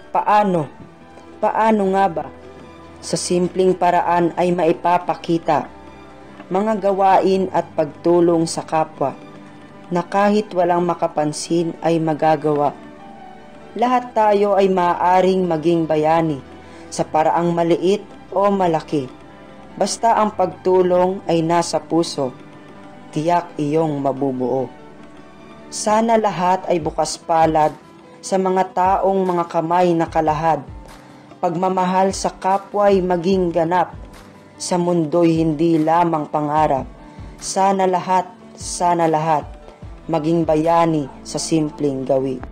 Paano? Paano nga ba? Sa simpleng paraan ay maipapakita mga gawain at pagtulong sa kapwa na kahit walang makapansin ay magagawa. Lahat tayo ay maaaring maging bayani sa paraang maliit o malaki. Basta ang pagtulong ay nasa puso, tiyak iyong mabubuo. Sana lahat ay bukas palad sa mga taong mga kamay na kalahad. Pagmamahal sa kapwa ay maging ganap, sa mundo'y hindi lamang pangarap. Sana lahat maging bayani sa simpleng gawi.